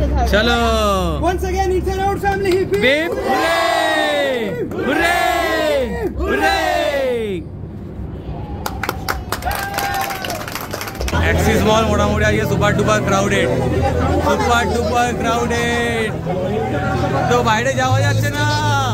চলো once again inside out family hip hip hooray hooray hooray Axis Mall মোটামুটি আজকে super duper crowded তো বাইরে যাওয়া যাচ্ছে না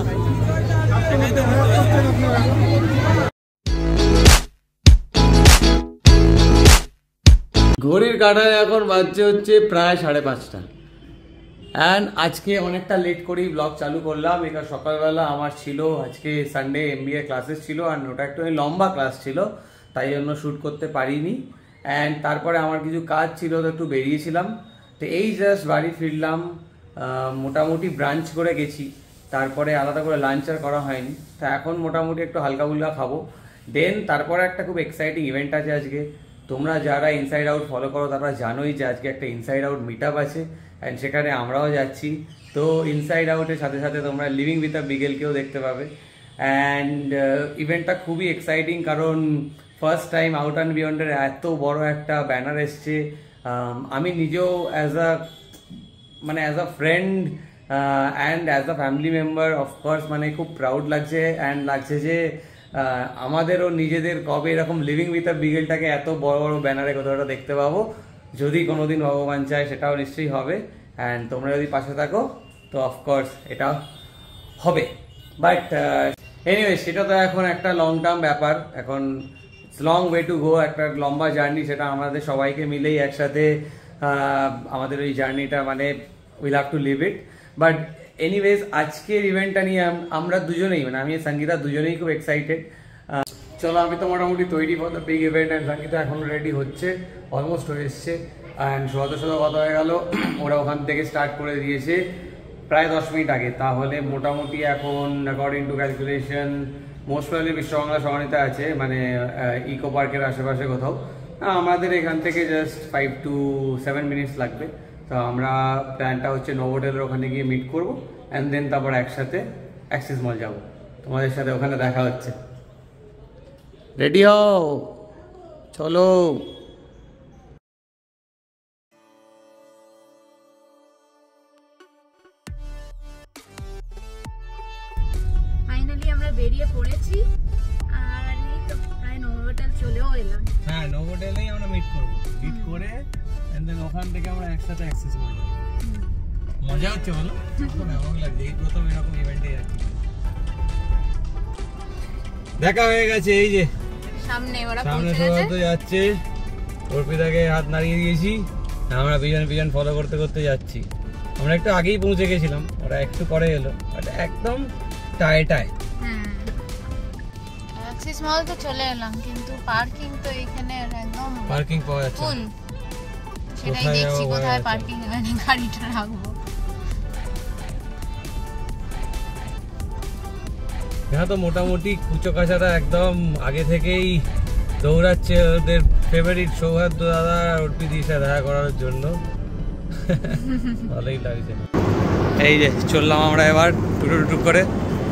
ঘড়ির কাঁটায় এখন বাজছে হচ্ছে প্রায় 5:30 অ্যান্ড আজকে অনেকটা লেট করেই ব্লগ চালু করলাম। এখানে সকালবেলা আমার ছিল আজকে সানডে MBA ক্লাসেস ছিল আর ওটা একটু লম্বা ক্লাস ছিল, তাই জন্য শ্যুট করতে পারিনি। অ্যান্ড তারপরে আমার কিছু কাজ ছিল তো একটু বেরিয়েছিলাম, তো এই জাস্ট বাড়ি ফিরলাম। মোটামুটি ব্রাঞ্চ করে গেছি, তারপরে আলাদা করে লাঞ্চ আর করা হয়নি, তো এখন মোটামুটি একটু হালকা ফুলকা খাবো। দেন তারপরে একটা খুব এক্সাইটিং ইভেন্ট আছে আজকে। তোমরা যারা ইনসাইড আউট ফলো করো তারা জানোই যে আজকে একটা ইনসাইড আউট মিট আপ আছে অ্যান্ড সেখানে আমরাও যাচ্ছি। তো ইনসাইড আউটের সাথে সাথে তোমরা লিভিং উইথ আ বিগেলকেও দেখতে পাবে। অ্যান্ড ইভেন্টটা খুবই এক্সাইটিং, কারণ ফার্স্ট টাইম আউট অ্যান্ড বিয়ন্ডের এত বড় একটা ব্যানার এসছে। আমি নিজেও as a friend and as a family member of course মানে খুব প্রাউড লাগছে। অ্যান্ড লাগছে যে আমাদেরও নিজেদের কবে এরকম লিভিং উইথ আ বিগেলটাকে এত বড় বড় ব্যানারে কোথাও দেখতে পাবো। যদি কোনোদিন ভগবান চায় সেটাও নিশ্চয়ই হবে, অ্যান্ড তোমরা যদি পাশে থাকো তো অফকোর্স এটা হবে। বাট এনিওয়ে সেটা তো এখন একটা লং টার্ম ব্যাপার, এখন লং ওয়ে টু গো, একটা লম্বা জার্নি, সেটা আমাদের সবাইকে মিলেই একসাথে আমাদের ওই জার্নিটা মানে will have to live it. But anyways আজকের ইভেন্টটা নিয়ে আমরা দুজনেই মানে আমি সঙ্গীতা দুজনেই খুব এক্সাইটেড। চলো আমি তো মোটামুটি তৈরি for the big event, and Sangeeta এখন রেডি হচ্ছে, অলমোস্ট হয়ে এসছে। অ্যান্ড সোয়াদের সাথে কথা হয়ে গেল, ওরা ওখান থেকে স্টার্ট করে দিয়েছে প্রায় 10 মিনিট আগে। তাহলে মোটামুটি এখন according to calculation most probably Biswabangla সমানিতে আছে, মানে ইকো পার্কের আশেপাশে কোথাও। আমাদের এখান থেকে জাস্ট 5 to 7 মিনিটস লাগবে। তো আমরা প্ল্যানটা হচ্ছে নোভোটেলের ওখানে গিয়ে মিট করবো, অ্যান্ড দেন তারপর একসাথে অ্যাক্সিস মল যাবো। তোমাদের সাথে ওখানে দেখা হচ্ছে। রেডি হও, চলো। ফাইনালি আমরা বেরিয়ে পড়েছি আর এই তো প্রায় নোভোটেল চলেও এলাম। হ্যাঁ, নোভোটেলেই আমরা মিট করবো, মিট করে এন্ড দেন ওখান থেকে আমরা একসাথে অ্যাক্সেস করব। মজা হচ্ছে বলো, কেমন লাগছে এই প্রথম এরকম ইভেন্টে যাচ্ছি। দেখা হয়ে গেছে, এই যে সামনে ওরা সামনে পৌঁছে গেছে, তো যাচ্ছে। অর্পিতাকে হাত নাড়িয়ে দিয়েছি, আমরা পিছন ফলো করতে করতে যাচ্ছি। আমরা একটু আগেই পৌঁছে গেছিলাম, ওরা একটু পরে এলো, বাট একদম টায়। অ্যাক্সিস মল তো চলে এলাম, কিন্তু পার্কিং তো এখানে একদম পার্কিং পাওয়া যাচ্ছে ফুল। সেটাই দেখছি কোথায় পার্কিং মানে গাড়িটা রাখবো। এখানে তো মোটামুটি কুচো কাছাটা একদম আগে থেকেই দৌড়াচ্ছে ওদের ফেভারিট সৌহার্দ্য দাদা অর্পিদির সাথে দেখা করার জন্য। ভালোই লাগছে। এই যে চললাম আমরা এবার টুক করে,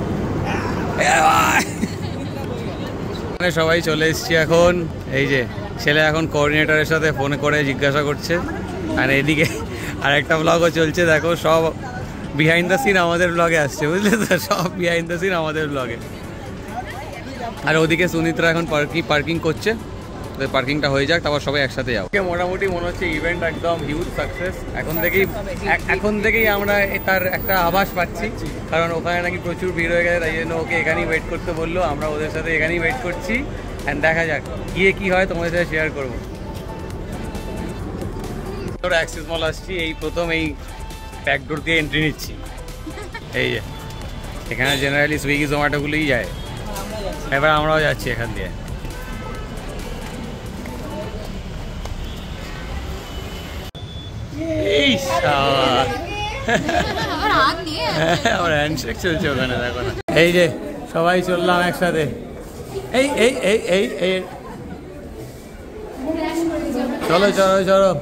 সবাই চলে এসছি এখন। এই যে ছেলে এখন কোঅর্ডিনেটরের সাথে ফোন করে জিজ্ঞাসা করছে, আর এদিকে আর একটা ব্লগও চলছে। দেখো সব বিহাইন্ড দ্য সিন আমাদের ব্লগে আসছে, বুঝলে তো, সব বিহাইন্ড দ্য সিন আমাদের ব্লগে। আর ওদিকে সুনিত্রা এখন পার্কিং করছে, তো পার্কিংটা হয়ে যাক, তারপর সবাই একসাথে যাবো। মোটামুটি মনে হচ্ছে ইভেন্ট একদম হিউজ সাকসেস। এখন থেকেই আমরা তার একটা আভাস পাচ্ছি, কারণ ওখানে নাকি প্রচুর ভিড় হয়ে গেছে, তাই জন্য ওকে এখানেই ওয়েট করতে বললো। আমরা ওদের সাথে এখানেই ওয়েট করছি, অ্যান্ড দেখা যাক গিয়ে কি হয়, তোমাদের সাথে শেয়ার করবো। অ্যাক্সিস মল আসছি, এই প্রথম এই ব্যাক ডোর দিয়ে এন্ট্রি নিচ্ছি। এই যে এখানে জেনারেলি সুইগি জোম্যাটোগুলোই যায়, এবার আমরাও যাচ্ছি এখান দিয়ে। আমার হ্যান্ডশেক চলছে ওখানে, দেখো না। এই যে সবাই চললাম একসাথে। এই এই এই এই এই চলো চলো চলো।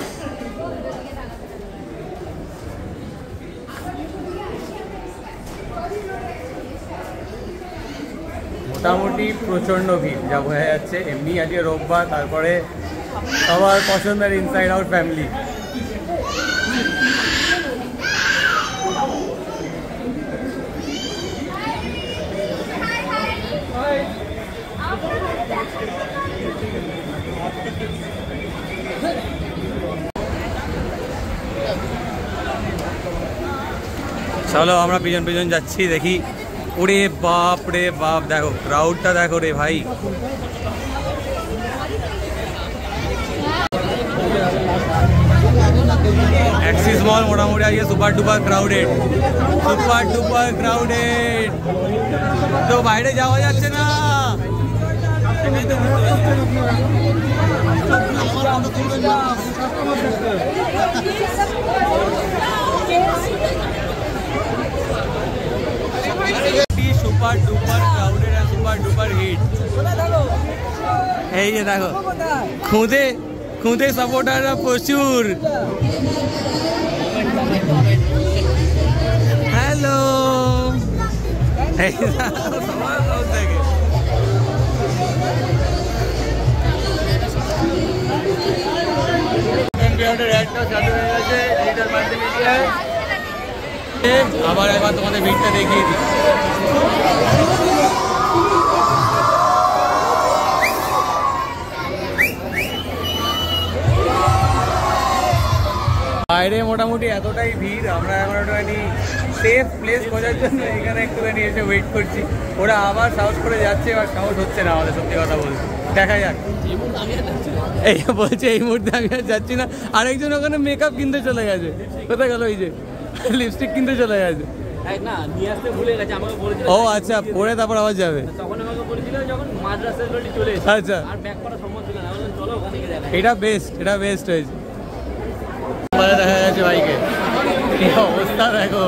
মোটামুটি প্রচণ্ড ভিড় যা বোঝা যাচ্ছে। এমনি আজকে রোববার, তারপরে সবার পছন্দের ইনসাইড আউট ফ্যামিলি। চলো আমরা পিছন পিছন যাচ্ছি, দেখি। ওরে বাপ রে বাপ, দেখো ক্রাউডটা দেখো রে ভাই। অ্যাক্সিস মল মোটামুটি আজকে super duper crowded, super duper crowded. তো বাইরে যাওয়া যাচ্ছে না। সুপার ডুপার ক্রাউডেড আর সুপার ডুপার হিট। এই যে দেখো খুদে খুদে সাপোর্টাররা প্রচুর। হ্যালো, আবার একবার তোমাদের ভিড়টা দেখিয়ে দিই। বাইরে মোটামুটি এতটাই ভিড়, আমরা এখন একটুখানি সেফ প্লেস খোঁজার জন্য এখানে একটুখানি এসে ওয়েট করছি। ওরা আবার সাহস করে যাচ্ছে, এবার সাহস হচ্ছে না আমাদের, সত্যি কথা বলতে। দেখা যাক। এই বলছে এই মুহূর্তে আমি আর যাচ্ছি না। আরেকজন ওখানে মেকআপ কিনতে চলে গেছে। কোথায় গেল? ওই যে লিপস্টিক কিনতে চলে গেছে। ও আচ্ছা, পরে তারপর আবার যাবে। আচ্ছা, এটা বেস্ট, এটা বেস্ট হয়েছে। দেখা যাচ্ছে বাইকে কি অবস্থা দেখো,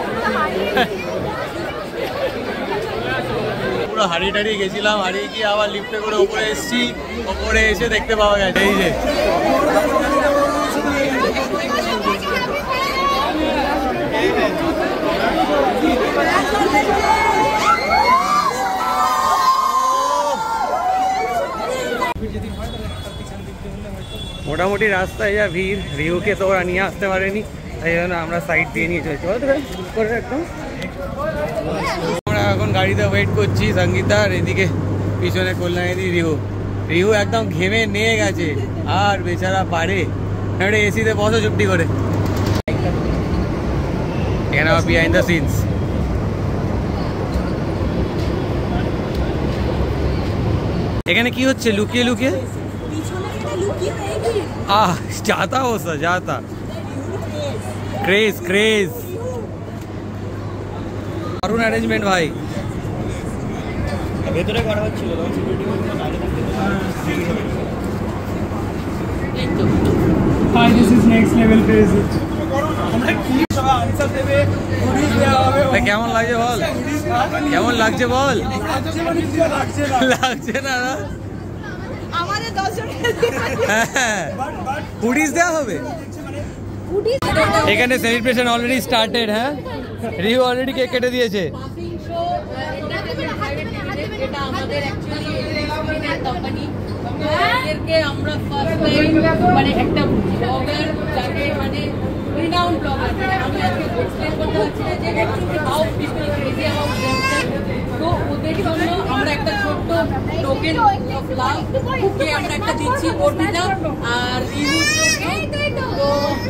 পুরো হারিয়ে টারিয়ে গেছিলাম, হারিয়ে গিয়ে আবার লিফটে করে উপরে এসেছি। উপরে এসে দেখতে পাওয়া গেছে এই যে মোটামুটি রাস্তায় যা ভিড়। রিহুকে তো ওরা নিয়ে আসতে পারেনি, তাই জন্য আমরা সাইড দিয়ে নিয়ে চলছি। একদম আমরা এখন গাড়িতে ওয়েট করছি সঙ্গীতার, এদিকে পিছনে কল্যাণী রিহু। রিহু একদম ঘেমে নিয়ে গেছে, আর বেচারা পারে একটা এসিতে বসো চুপটি করে। এখানে আমার বিহাইন্ড দ্য সিনস। এখানে কি হচ্ছে লুকিয়ে লুকিয়ে? आह जाता हो सर, जाता क्रेज क्रेज। দারুণ অ্যারেঞ্জমেন্ট ভাই। ভেতরে করা হচ্ছিল তখন সিকিউরিটি গার্ডরা বাইরে থাকতে। এই তো hi, this is next level craze. আমরা কি সব আনসার দেবে, গুডিজ দেওয়া হবে। কেমন লাগছে বল, কেমন লাগছে বল? লাগছে না না আমাদের 10 জন হুডিজ দেওয়া হবে এখানে। Celebration already started. হ্যাঁ, রিহু অলরেডি কেক কেটে দিয়েছে। এটা আমাদের অ্যাকচুয়ালি কোম্পানি, এদেরকে আমরা ফার্স্ট টাইম মানে একটা ব্লগার যাকে মানে রিনাউন্ড ব্লগার, আমি আজকে এক্সপ্লেন করতে পারছি না যে actually how people crazy about themselves. তো ওদের জন্য আমরা একটা ছোট্ট টোকেন অফ লাভ ওকে আমরা একটা দিচ্ছি অর্পিতা আর রিহুর জন্য। তো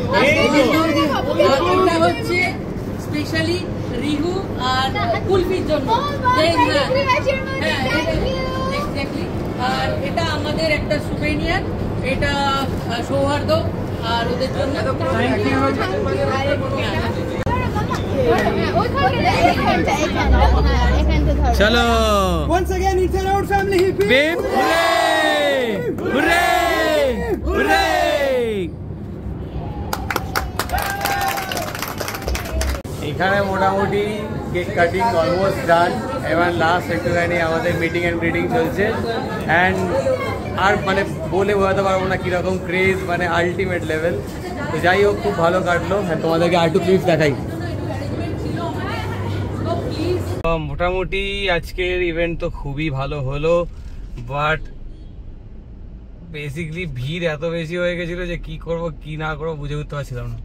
এটা হচ্ছে স্পেশালি রিহু আর কুলফির জন্য। এক্স্যাক্টলি। আর এটা আমাদের একটা সুভেনিয়ার, এটা সৌহার্দ্য আর ওদের জন্য। চলো once again it's an out family hip hip hooray hooray hooray। এখানে মোটামুটি কেক কাটিং অলমোস্ট ডান, এবার লাস্ট একটুখানি আমাদের মিটিং অ্যান্ড গ্রিটিং চলছে। অ্যান্ড আর মানে বলে বোঝাতে পারবো না কীরকম ক্রেজ, মানে আলটিমেট লেভেল। তো যাই হোক, খুব ভালো কাটলো। হ্যাঁ, তোমাদেরকে আর টু ক্লিপস দেখাই। মোটামুটি আজকের ইভেন্ট তো খুবই ভালো হলো, বাট বেসিকলি ভিড় এত বেশি হয়ে গেছিল যে কি করব কি না করবো বুঝে উঠতে পারছিলাম না।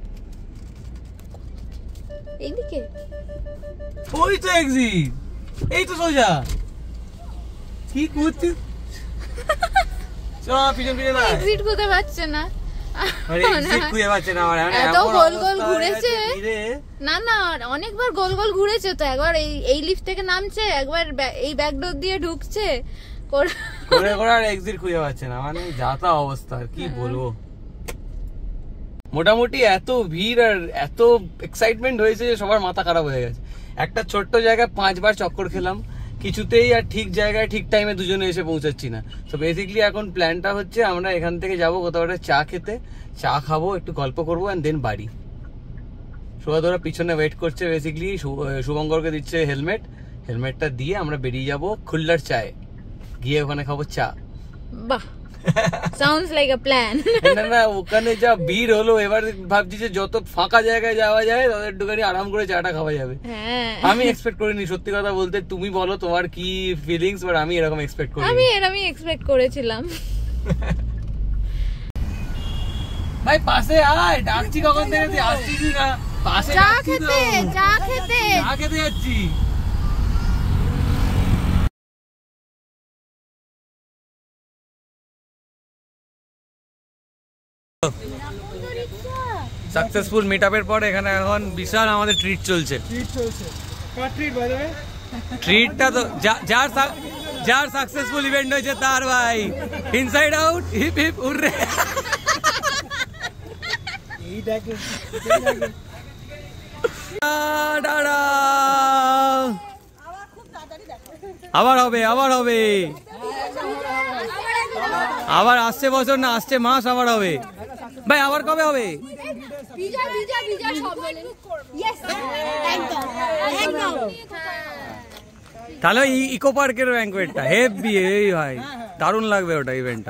এইদিকে ওই তো এক্সিট, এই তো সোজা। কি করছিস? চল পিছন পিছন। এক্সিট করতে পারছে না। খুঁজে পাচ্ছে না আমার, এত গোল গোল ঘুরেছে না না, অনেকবার গোল গোল ঘুরেছে তো, একবার এই লিফট থেকে নামছে, একবার এই ব্যাক ডোর দিয়ে ঢুকছে, করে করে আর এক্সিট খুঁজে পাচ্ছে না, মানে যা তা অবস্থা আর কি বলবো। মোটামুটি এত ভিড় আর এত এক্সাইটমেন্ট হয়েছে যে সবার মাথা খারাপ হয়ে গেছে। একটা ছোট্ট জায়গায় 5 বার চক্কর খেলাম, কিছুতেই আর ঠিক জায়গায় ঠিক টাইমে দুজনে এসে পৌঁছাচ্ছি না। তো বেসিক্যালি এখন প্ল্যানটা হচ্ছে আমরা এখান থেকে যাবো কোথাও একটা চা খেতে, চা খাবো, একটু গল্প করবো এন্ড দেন বাড়ি। সুভাদরা পিছনে ওয়েট করছে, বেসিক্যালি শুভঙ্করকে দিচ্ছে হেলমেটটা দিয়ে আমরা বেরিয়ে যাবো খুলনার চায়ে, গিয়ে ওখানে খাবো চা। বাহ, সাউন্ডস লাইক আ প্ল্যান। না ওখানে যা ভিড় হলো, এবার ভাবছি যে যত ফাঁকা জায়গায় যাওয়া যায় তত একটুখানি আরাম করে চাটা খাওয়া যাবে। আমি এক্সপেক্ট করিনি, সত্যি কথা বলতে। তুমি বলো তোমার কি ফিলিংস, বাট আমি এরকম এক্সপেক্ট করিনি। আমি এরকমই এক্সপেক্ট করেছিলাম। ভাই পাশে আয়, ডাকছি কখন থেকে, তুই আসছিস না। পাশে চা খেতে যাচ্ছি। সাকসেসফুল মিটআপের পর এখানে এখন বিশাল আমাদের ট্রিট চলছে। ট্রিটটা তো যার সাকসেসফুল ইভেন্ট হয়েছে তার ভাই, Inside Out hip hip hurray. আবার হবে আবার আসছে বছর না, আসছে মাস আবার হবে। ভাই আবার কবে হবে? তাহলে ইকো পার্কের ব্যাঙ্কোয়েটটা হেভি, এই ভাই দারুণ লাগবে ওটা ইভেন্টটা।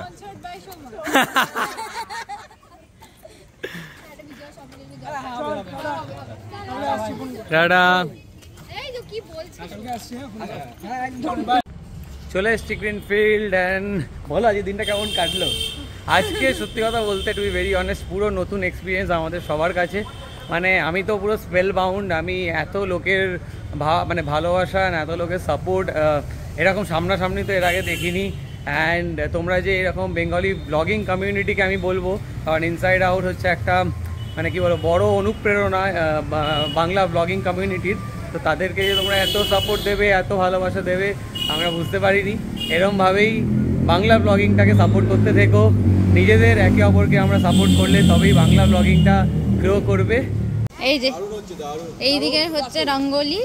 চলে এসছি গ্রিনফিল্ড এন্ড বলো আজকে দিনটা কেমন কাটলো? আজকে সত্যি কথা বলতে টু বি ভেরি অনেস্ট পুরো নতুন এক্সপিরিয়েন্স আমাদের সবার কাছে। মানে আমি তো পুরো স্পেল বাউন্ড। আমি এত লোকের মানে ভালোবাসা, এত লোকের সাপোর্ট এরকম সামনাসামনি তো এর আগে দেখিনি। অ্যান্ড তোমরা যে এরকম বেঙ্গলি ব্লগিং কমিউনিটিকে আমি বলবো, কারণ ইনসাইড আউট হচ্ছে একটা মানে কি বলো বড় অনুপ্রেরণা বাংলা ব্লগিং কমিউনিটির। তো তাদেরকে যে তোমরা এত সাপোর্ট দেবে, এত ভালোবাসা দেবে, আমরা বুঝতে পারিনি। এরমভাবেই বাংলা ব্লগিংটাকে সাপোর্ট করতে থেকো। নিজেদের একে অপরকে আমরা সাপোর্ট করলে তবেই বাংলা ব্লগিংটা গ্রো করবে। এই যে এইদিকে হচ্ছে রঙ্গোলি,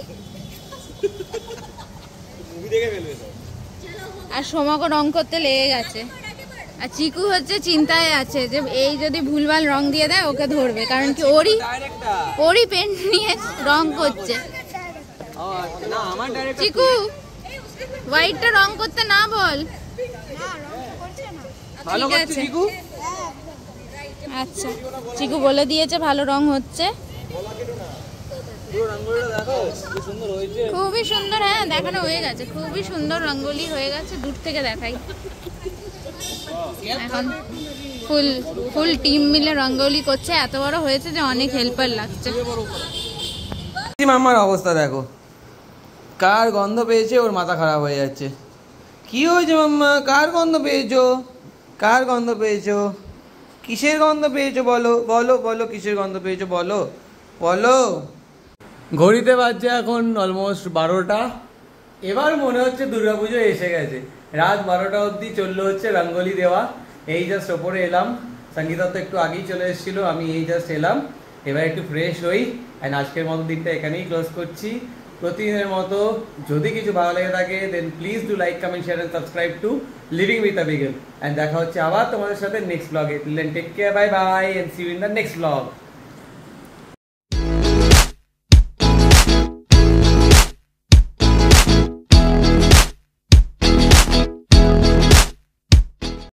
আর সোমাকে রং করতে লেগে গেছে। আর চিকু হচ্ছে চিন্তায় আছে যে এই যদি ভুলভাল রং দিয়ে দেয় ওকে ধরবে, কারণ কি ওরই পেন্ট নিয়ে রং করছে। চিকু হোয়াইটটা রং করতে না বল। ঠিক আছে, আচ্ছা চিকু বলে দিয়েছে ভালো রং হচ্ছে, খুবই সুন্দর। হ্যাঁ দেখানো হয়ে গেছে, খুবই সুন্দর রঙ্গোলি হয়ে গেছে, দূর থেকে দেখাই। এখন ফুল টিম মিলে রঙ্গোলি করছে, এত বড় হয়েছে যে অনেক হেল্পার লাগছে। মামার অবস্থা দেখো, কার গন্ধ পেয়েছে ওর মাথা খারাপ হয়ে যাচ্ছে। কি হয়েছে মাম্মা? কার গন্ধ পেয়েছো? কার গন্ধ পেয়েছো? কিসের গন্ধ পেয়েছো? বলো বলো বলো, কিসের গন্ধ পেয়েছো বলো বলো। ঘড়িতে বাজছে এখন অলমোস্ট 12টা। এবার মনে হচ্ছে দুর্গাপুজো এসে গেছে। রাত 12টা অবধি চললো হচ্ছে রঙ্গোলি দেওয়া। এই জাস্ট ওপরে এলাম, সঙ্গীতা তো একটু আগেই চলে এসেছিল, আমি এই জাস্ট এলাম। এবার একটু ফ্রেশ হই অ্যান্ড আজকের মতো দিনটা এখানেই ক্লোজ করছি। প্রতিদিনের মতো যদি কিছু ভালো লেগে থাকে then please do like, comment, share and subscribe to living with Abigail. And দেখা হচ্ছে আবার তোমাদের সাথে নেক্সট ব্লগে। Till then take care, bye bye and see you in the next blog.